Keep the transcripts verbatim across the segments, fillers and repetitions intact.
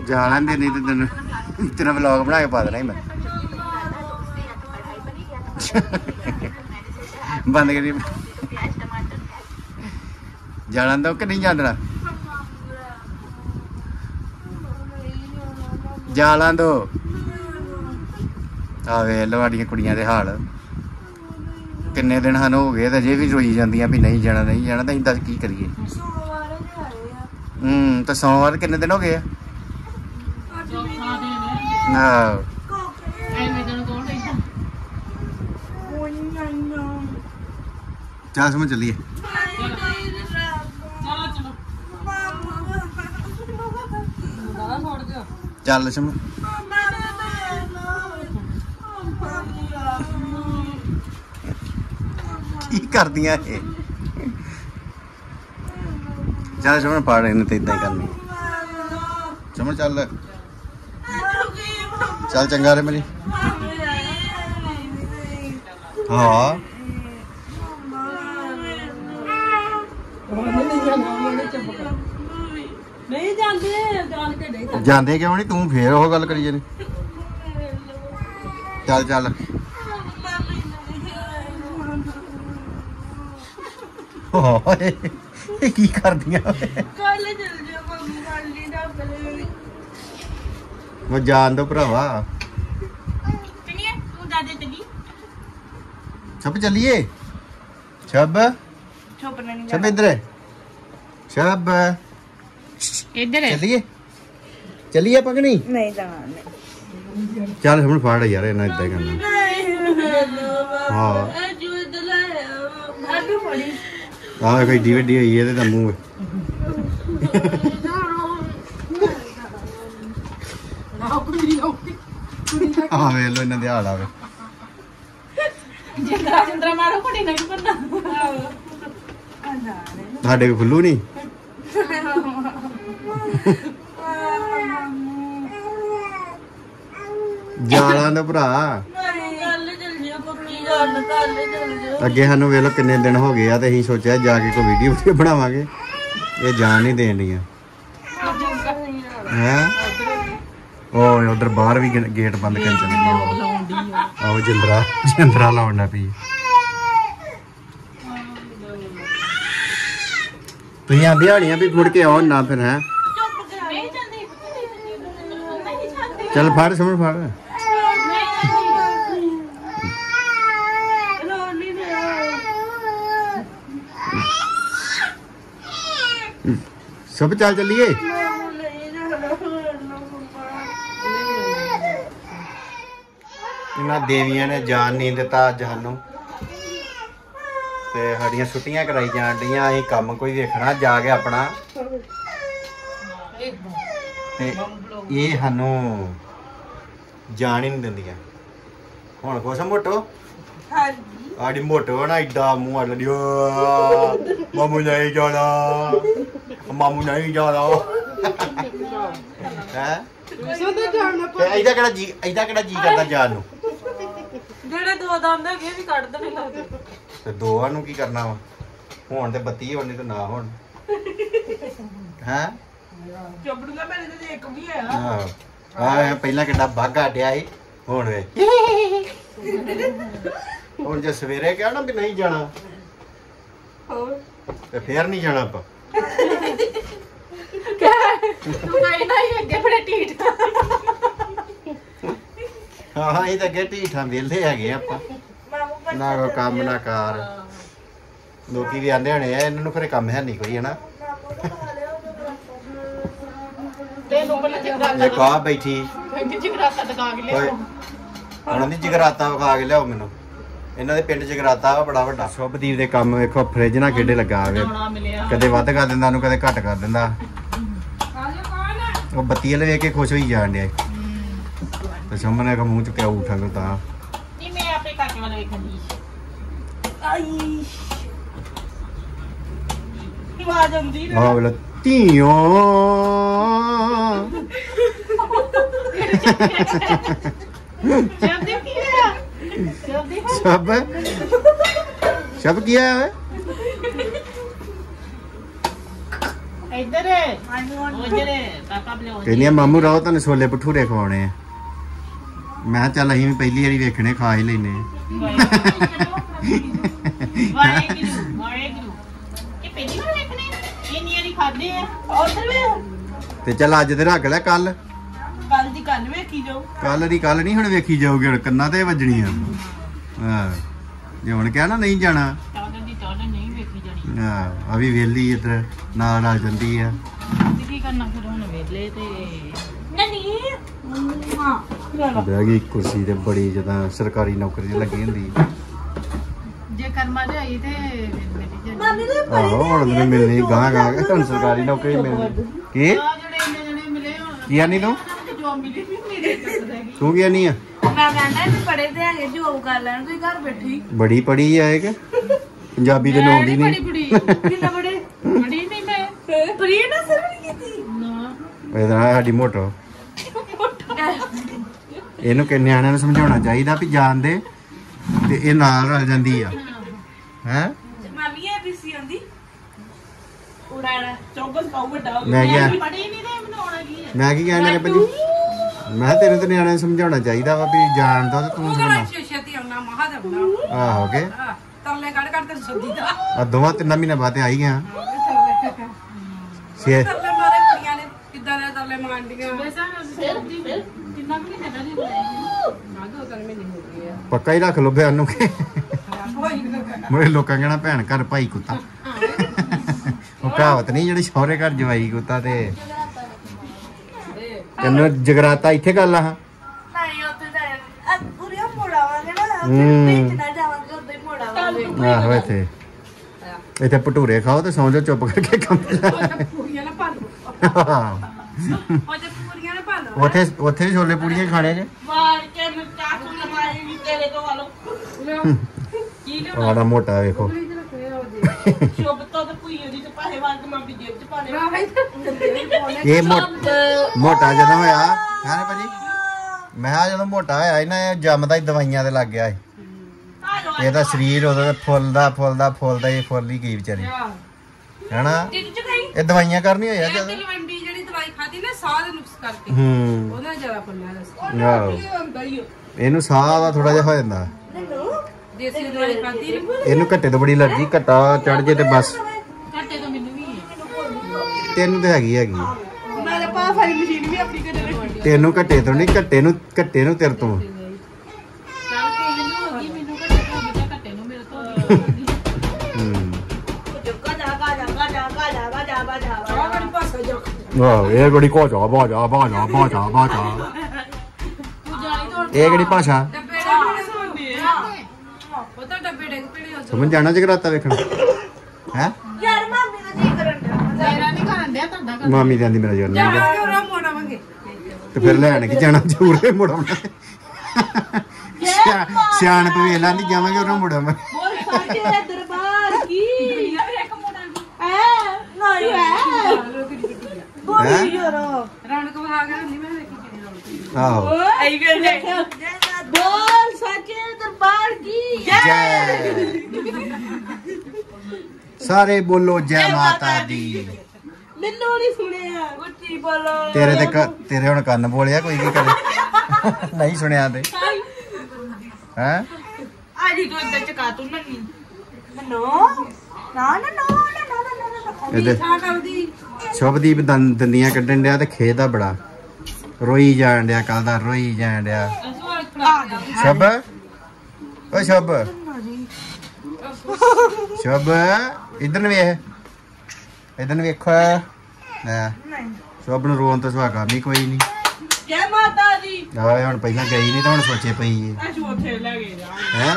जा लेंदे नहीं तो तेन तेरा व्लॉग बना के पा देना ही मैं बंद करी जाना दो कि नहीं जाना जाना दो आ वे लो साडियां कुड़ियां दे हाल किन्ने दिन सानू हो गए अजे भी रोई जांदियां भी नहीं जाना नहीं जाना तो असीं दस की करिए हूं तो सोमवार किन्ने दिन हो गए चल समझ चलिए चल समझ की कर दिया ये चल समझ पढ़ इन्हें तो इदा ही करनी समझ चल चल चंगा रे मेरी हाँ जाते क्यों नहीं तू फिर वो गल करी जानी चल चल की कर दिया वो जान दो भरावा छप चलिए छब छब इधर छब इधर चलिए चलिए पकड़ी नहीं चल हम फाड़ यार इन्हें इदा करना हाँ हाँ एड्डी वड्डी हुई है तो मूँह हाँ वे लो इन्हें हाल आवे साढ़े को खुल्लू नहीं जाना तो भरा अगे सानू वेलो किन्ने दिन हो गए तो अं सोचा जाके कोई वीडियो वीडियो बनावांगे ये जान नहीं देन दियां हैं ओ उधर बाहर भी गेट बंद कर चली गई आओ जिंदरा जिंदरा लाउंडा पी तुम आंदी हाड़ियां भी मुड़ के आओ ना फिर है चल फाड़ समझ फाड़ सब चल चलिए इन्होंने देवियां ने जान नहीं दिता अज सानू ते साड़ियां छुट्टियां कराई जान दियां असीं कम कोई देखना जाके अपना ते ये सानू जान ही नहीं दिंदियां हुण खुश मोटो आड़ी मोटो ना इड्डा मुँह अड़ लियो मामू नहीं जाना मामू नहीं जाना है इदा केड़ा जी इदा केड़ा जी करदा जान नू जेड़े दो दंद है भी कट देने लगदे ते दोआं नू की करना वा हुण ते बत्ती होनी ते ना हुण हैं चबड़ूगा मेरे ते एक भी है हां हां पहला किड्डा बागा अड्डिया ही हुण वे और जो सवेरे क्या ना भी नहीं जाना तो फिर नहीं जाना आप हाँ ये तो अगे ढीठा वेले है ना कोई कम ना कार लोग भी आते होने इन्होंने फिर कम है नहीं कोई है ना एक आ बैठी उन्होंने जगराता विखा के लियाओ मैनू इन्हों के पिंड जगराता बड़ा वड्डा शुभदीप के काम वेखो फ्रिज ना किड्डे लगा कदे वध कर दिंदा कदे घट कर दिंदा वो बत्ती वाले वेख के खुश होई जान डे तो शंभर ने मूँह चुक्या उठा तो ता हाँ बोला तीयों सब सब किया है ਇੱਧਰ ਉਧਰ ਪਾਪਾ ਬਲੇ ਕਹਿੰਦੀ ਮਾਮੂ ਰਹੋ ਤੁਹਾਨੂੰ ਛੋਲੇ ਭਟੂਰੇ ਖਵਾਉਣੇ ਆ। ਮੈਂ ਚੱਲ ਅਸੀਂ ਵੀ ਪਹਿਲੀ ਵਾਰੀ ਵੇਖਣੇ ਖਾ ਹੀ ਲੈਨੇ ਵਾਹਿਗੁਰੂ ਵਾਹਿਗੁਰੂ ਇਹ ਪਹਿਲੀ ਵਾਰ ਵੇਖਣੇ ਇੰਨੀ ਵਾਰੀ ਖਾਦੇ ਆ ਉਧਰ ਵੀ ਤੇ ਚੱਲ ਅੱਜ ਤੇ ਰੱਖ ਲੈ ਕੱਲ ਕੱਲ ਦੀ ਕੰਨ ਵੇਖੀ ਜਾਓ ਕੱਲ ਦੀ ਕੱਲ ਨਹੀਂ ਹੁਣ ਵੇਖੀ ਜਾਊਗੀ ਹੁਣ ਕੰਨਾਂ ਤੇ ਵੱਜਣੀਆਂ ਹਾਂ ਜੇ ਹੁਣ ਕਿਹਾ ਨਾ ਨਹੀਂ ਜਾਣਾ ਚਾਹਣ ਦੀ ਚਾਹਣ ਨਹੀਂ ਵੇਖੀ ਜਾਣੀ ਹਾਂ ਆ ਵੀ ਵੇਲੀ ਇੱਧਰ ਨਾਲ ਆ ਜਾਂਦੀ ਆ ਤੇ ਕੀ ਕਰਨਾ ਫਿਰ ਹੁਣ ਵੇਲੇ ਤੇ ਨਹੀਂ ਹਾਂ ਬਹਿ ਗਈ ਕੁਰਸੀ ਤੇ ਬੜੀ ਜਦਾਂ ਸਰਕਾਰੀ ਨੌਕਰੀ ਤੇ ਲੱਗੀ ਹੁੰਦੀ ਜੇ ਕਰਮਾ ਦੇ ਆਈ ਤੇ ਮਿਲ ਮਾਮੀ ਦੇ ਆਹੋ ਹੁਣ ਮੈਨੂੰ ਮਿਲਣੀ ਗਾਂ ਗਾਂ ਕੇ ਤੁਹਾਨੂੰ ਸਰਕਾਰੀ ਨੌਕਰੀ ਮਿਲਣੀ ਕੀ ਆ ਜਿਹੜੇ ਇੰਨੇ ਜਣੇ ਮਿਲੇ ਹੁਣ ਕੀ ਆਨੀ ਤੂੰ ਜੋ ਮਿਲੀ ਵੀ ਮੇਰੇ ਚੱਕਦਾ ਹੈਗੀ ਤੂੰ ਕੀ ਆਨੀ ਆ ਮੈਂ ਕਹਿੰਦਾ ਵੀ ਪੜੇ ਤੇ ਹੈਗੇ ਜੋਬ ਕਰ ਲੈਣ ਤੁਸੀਂ ਘਰ ਬੈਠੀ ਬੜੀ ਪੜੀ ਆ ਕਿ ਪੰਜਾਬੀ ਤੇ ਨੌਂਦੀ ਬੜੀ ਨਹੀਂ ਬੜੀ ਕਿੰਨਾ ਬੜੇ ਬੜੀ ਨਹੀਂ ਮੈਂ ਪ੍ਰੀ ਨਾ ਸਰ ਨਹੀਂ ਕੀਤੀ ਨਾ ਇਹਦਾ ਸਾਡੀ ਮੋਟੋ ਇਹਨੂੰ ਕਿ ਨਿਆਣਿਆਂ ਨੂੰ ਸਮਝਾਉਣਾ ਚਾਹੀਦਾ ਵੀ ਜਾਣ ਦੇ ਤੇ ਇਹ ਨਾਲ ਰਲ ਜਾਂਦੀ ਆ ਹੈ ਮਾਮੀ ਇਹ ਵੀ ਸੀ ਆਂਦੀ ਉਡਾੜਾ ਚੌਗਸ ਪਾਉ ਵੱਡਾ ਮੈਂ ਕਿਹਾ ਪੜੀ ਨਹੀਂ ਤੇ ਮੈਨੂੰ ਆਉਣਾ ਕੀ ਹੈ ਮੈਂ ਕੀ ਕਹਿੰਦਾ ਨੇ ਭਾਜੀ ਮੈਂ ਕਿਹਾ ਤੈਨੂੰ ਤੇ ਨਿਆਣਿਆਂ ਨੂੰ ਸਮਝਾਉਣਾ ਚਾਹੀਦਾ ਵਾ ਵੀ ਜਾਣ ਦੋ ਤੇ ਤੂੰ ਸੁਣਾ ਛੇਤੀ ਆਉਣਾ ਮਹਾ ਦੇਵਣਾ ਆਹੋ ਕੇ ਤਰਲੇ ਕੱਢ ਕੱਢ ਤੇ ਸੱਦੀ ਦਾ ਆ ਦੋਵਾਂ ਤਿੰਨਾਂ ਮਹੀਨੇ ਬਾਅਦ ਆ ਹੀ ਗਿਆ ਛੇ ਤਰਲੇ ਮਾਰੇ ਕੁੜੀਆਂ ਨੇ ਕਿੱਦਾਂ ਦੇ ਤਰਲੇ ਮਾਰਦੀਆਂ ਵੈਸਾ ਫਿਰ ਫਿਰ ਕਿੰਨਾ ਕੁ ਨਹੀਂ ਨਹੀਂ ਬੁਲਾਇਆ ਨਾ ਦੋ ਤਿੰਨ ਮਹੀਨੇ ਹੋ ਗਏ ਆ ਪੱਕਾ ਹੀ ਰੱਖ ਲੋ ਬਿਆਨ ਨੂੰ ਕਿ ਹੋਈ ਮੇਰੇ ਲੋਕਾਂ ਕਹਿਣਾ ਭੈਣ ਘਰ ਭਾਈ ਕੁੱਤਾ ਉਹ ਕਹਾਵਤ ਨਹੀਂ ਜਿਹੜੀ ਸਹੁਰੇ ਘਰ ਜਵਾਈ ਕੁੱਤਾ ਤੇ ਤੈਨੂੰ ਜਗਰਾਤਾ ਇੱਥੇ ਗੱਲ ਆ ਨਹੀਂ ਉੱਥੇ ਤਾਂ ਪੂਰੀਆਂ ਮੋੜਾਵਾਂਗੇ ਨਾ ਫਿਰ ਵੇਚਣਾ ਜਾਵਾਂਗੇ ਉੱਥੇ ਮੋੜਾਵਾਂਗੇ ਆਹੋ ਇੱਥੇ ਇੱਥੇ ਭਟੂਰੇ ਖਾਓ ਤੇ ਸੌਂ ਜਾਓ ਚੁੱਪ ਕਰਕੇ ਕੰਮ ਤੇ ਪੂਰੀਆਂ ਨਾ ਭਾਲੋ ਉਹ ਤੇ ਪੂਰੀਆਂ ਨਾ ਭਾਲੋ ਉੱਥੇ ਉੱਥੇ ਵੀ ਛੋਲੇ ਪੂੜੀਆਂ ਖਾਣੇ ਜੇ ਮਾਰ ਕੇ ਮੈਂ ਚਾਕੂ ਲਗਾਈ ਵੀ ਤੇਰੇ ਤੋਂ ਵਾਲੋ ਕੀ ਲਿਓ ਆੜਾ ਮੋਟਾ ਵੇਖੋ ਸ਼ੁਭ ਤੋਂ ਤੇ ਭੂਈ ਉਹਦੀ ਤੇ ਪਾਹੇ ਵਾਲ ਕੇ ਮਾਂ ਦੀ ਜੇਬ ਚ ਪਾ ਦੇ ਇਹ ਮੋਟਾ ਜਦੋਂ ਹੋਇਆ ਹੈ ਨਾ ਭਾਜੀ ਮੈਂ ਕਿਹਾ ਜਦੋਂ ਮੋਟਾ ਹੋਇਆ ਇਹਨਾਂ ਇਹ ਜੰਮਦਾ ਹੀ ਦਵਾਈਆਂ ਤੇ ਲੱਗ ਗਿਆ ਸੀ ਇਹਦਾ ਸਰੀਰ ਉਹਦਾ ਫੁੱਲਦਾ ਫੁੱਲਦਾ ਫੁੱਲਦਾ ਇਹ ਫੁੱਲ ਹੀ ਗਈ ਵਿਚਾਰੀ ਹੈਨਾ ਇਹ ਦਵਾਈਆਂ ਕਰਨੀਆਂ ਹੋਇਆ ਜਦ ਤਲਵੰਡੀ ਜਿਹੜੀ ਦਵਾਈ ਖਾਦੀ ਨਾ ਸਾਹ ਦੇ ਨੁਕਸ ਕਰਕੇ ਹੂੰ ਉਹਦਾ ਜ਼ਿਆਦਾ ਫੁੱਲਿਆ ਰਸਤਾ ਆਹੋ ਇਹਨੂੰ ਸਾਹ ਦਾ ਥੋੜਾ ਜਿਹਾ ਹੋ ਜਾਂਦਾ ਦੇਸੀ ਦਵਾਈ ਖਾਦੀ ਇਹਨੂੰ ਘੱਟੇ ਤੋਂ ਬੜੀ ਅਲਰਜੀ ਘੱਟਾ ਚੜ ਜੇ ਤੇ ਬਸ ਘਾਟੇ ਤੋਂ ਮੈਨੂੰ ਵੀ ਹੈ ਤੈਨੂੰ ਤੇ ਹੈਗੀ ਹੈਗੀ ਮੇਰੇ ਪਾਸ ਵਾਲੀ ਮਸ਼ੀਨ ਵੀ ਆਪਣੀ ਘਰੇ ਰੱਖੀ ਤੈਨੂੰ ਘੱਟੇ ਤੋਂ ਨਹੀਂ ਘੱਟੇ ਨੂੰ ਘੱਟੇ ਨੂੰ ਤੇਰੇ ਤੋਂ ਚੱਲ ਕੇ ਮੈਨੂੰ ਹੋ ਗਈ ਮੈਨੂੰ ਘੱਟੇ ਤੋਂ ਬਚਾ ਘੱਟੇ ਨੂੰ ਮੇਰੇ ਤੋਂ ਹੋ ਗਈ ਹੂੰ ਜੱਗਾ ਜਾ ਗਾ ਜਾ ਗਾ ਜਾ ਗਾ ਜਾ ਗਾ ਜਾ ਗਾ ਜਾ ਗਾ ਬੜੀ ਪਾਸਾ ਜਾ ਵਾਹ ਇਹ ਕਿਹੜੀ ਕੋਚਾ ਬਾਜਾ ਬਾਜਾ ਬਾਜਾ ਬਾਜਾ ਤੂੰ ਜਾਣੀ ਤੋਂ ਇਹ ਕਿਹੜੀ ਭਾਸ਼ਾ ਡੱਬੇ ਦੇ ਸੁਣਦੇ ਆ ਉਹ ਤਾਂ ਡੱਬੇ ਡੇਗ ਪੀੜੀ ਹੋ ਸਮਝ ਜਾਣਾ ਜਗਰਾਤਾ ਵੇਖਣ ਹੈ ਯਾਰ ਮਾਮੀ ਦਾ ਜੀ ਕਰਨ ਦਾ ਤੇਰਾ ਨਹੀਂ ਕਰਨ ਡਿਆ ਤੁਹਾਡਾ ਕਰ ਮਾਮੀ ਕਹਿੰਦੀ ਮੇਰਾ ਜਨ ਨਹੀਂ ਜਾਵਾਂਗੇ ਉਹ ਮੋੜਾਵਾਂਗੇ ਤੇ ਫਿਰ ਲੈਣ ਕੀ ਜਾਣਾ ਜ਼ਰੂਰ ਮੁੜਾਉਣਾ ਸਿਆਣ ਪੇ ਵੇਖ ਲਾਂਦੀ ਜਾਵਾਂਗੇ ਉਹਨਾਂ ਮੁੜਾਵਾਂ ਬੋਲ ਸਾਡੇ ਦਰਬਾਰ ਕੀ ਇੱਕ ਮੋੜਾ ਐ ਨਹੀਂ ਐ ਬੋਲੀ ਯਾਰ ਰੌਣਕ ਵਹਾ ਕੇ ਨਹੀਂ ਮੈਂ ਦੇਖੀ ਕਿੰਨੀ ਰੌਣਕ ਆਹੋ ਐਈ ਵੇਲੇ ਬੋਲ ਸੱਚੇ ਦਰਬਾਰ ਕੀ ਜੈ ਸਾਰੇ ਬੋਲੋ ਜੈ ਮਾਤਾ ਦੀ ਮੈਨੂੰ ਨਹੀਂ ਸੁਣਿਆ ਉੱਚੀ ਬੋਲੋ ਤੇਰੇ ਤੇ ਕ- ਤੇਰੇ ਹੁਣ ਕੰਨ ਬੋਲਿਆ ਕੋਈ ਕੀ ਕਰੇ ਨਹੀਂ ਸੁਣਿਆ ਤੇ ਹੈ ਆਜੀ ਤੂੰ ਇੱਧਰ ਚਕਾ ਤੂੰ ਨਹੀਂ ਨੋ ਨਾ ਨਾ ਨਾ ਨਾ ਨਾ ਨਾ ਇਹਦੇ ਨਾ ਕਰਦੀ ਸ਼ੁਭਦੀਪ ਦੰ- ਦੰਦੀਆਂ ਕੱਢਣ ਡਿਆ ਤੇ ਖੇਦਾ ਬੜਾ ਰੋਈ ਜਾਣ ਡਿਆ ਕੱਲ ਦਾ ਰੋਈ ਜਾਣ ਡਿਆ ਸ਼ੁਭ ਓ ਸ਼ੁਭ ਸ਼ੁਭ ਇਧਰ ਨੂੰ ਵੇਖ ਇਧਰ ਨੂੰ ਵੇਖੋ ਲੈ ਸ਼ੁਭ ਨੂੰ ਰੋਣ ਤੋਂ ਸੁਹਾਗਾ ਨਹੀਂ ਕੋਈ ਨਹੀਂ ਜੈ ਮਾਤਾ ਦੀ ਆਵੇ ਹੁਣ ਪਹਿਲਾਂ ਗਈ ਨਹੀਂ ਤਾਂ ਹੁਣ ਸੋਚੇ ਪਈ ਏ ਅਜੂ ਉੱਥੇ ਲੈ ਗਏ ਜਾ ਹੈ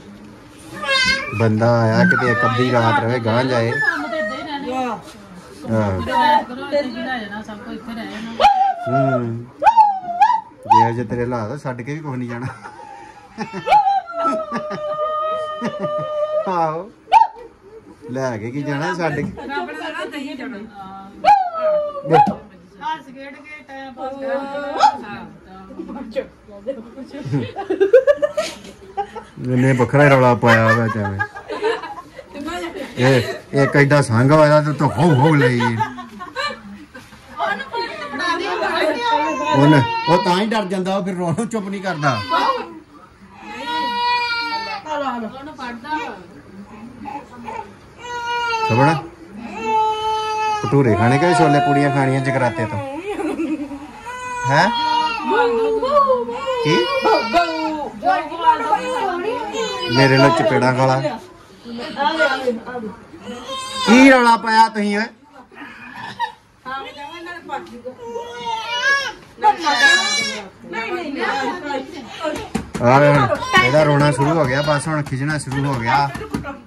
ਬੰਦਾ ਆਇਆ ਕਿਤੇ ਇੱਕ ਅੱਧੀ ਰਾਤ ਰਵੇ ਗਾਂ ਜਾਏ ਕੰਮ ਤੇ ਇੱਦਾਂ ਹੀ ਰਹਿਣਾ ਹਾਂ ਕਰੋ ਇੱਥੇ ਹੀ ਰਹਿ ਜਾਣਾ ਸਭ ਕੁਝ ਇੱਥੇ ਰਹਿ ਜਾਣਾ ਹੂੰ ਜੇ ਅਜੇ ਤੇਰੇ ਹਾਲਾਤ ਛੱਡ ਕੇ ਵੀ ਕੁਝ ਨਹੀਂ ਜਾਣਾ ਆਹੋ ਲੈ ਕੇ ਕੀ ਜਾਣਾ ਛੱਡ ਕੇ ਰੱਬ ਨੇ ਨਾ ਦਹੀਂ ਜਾਣਾ ਹੱਸ ਖੇਡ ਕੇ ਟਾਈਮ ਪਾਸ ਇਹਨੇ ਵੱਖਰਾ ਹੀ ਰੌਲਾ ਪਾਇਆ ਵਾ ਚਾਵੇਂ ਇਹ ਇੱਕ ਐਡਾ ਸੰਗ ਹੋਇਆ ਤੇ ਤੂੰ ਹੋ ਹੋ ਲਈ ਉਹਨੇ ਉਹ ਤਾਂ ਹੀ ਡਰ ਜਾਂਦਾ ਉਹ ਫਿਰ ਰੋਣ ਨੂੰ ਚੁੱਪ ਨਹੀਂ ਕਰਦਾ ਉਹਨੂੰ ਪੜਦਾ ਸਬੜਾ ਭਟੂਰੇ ਖਾਣੇ ਕਿ ਛੋਲੇ ਪੂੜੀਆਂ ਖਾਣੀਆਂ ਜਗਰਾਤੇ ਤੋਂ ਹੈ ਕੀ ਮੇਰੇ ਨਾਲ ਚਪੇੜਾਂ ਖਾਲਾ ਕੀ ਰੌਲਾ ਪਾਇਆ ਤੁਸੀਂ ਓਏ ਆ ਇਹਦਾ ਰੋਣਾ ਸ਼ੁਰੂ ਹੋ ਗਿਆ ਬਸ ਹੁਣ ਖਿੱਚਣਾ ਸ਼ੁਰੂ ਹੋ ਗਿਆ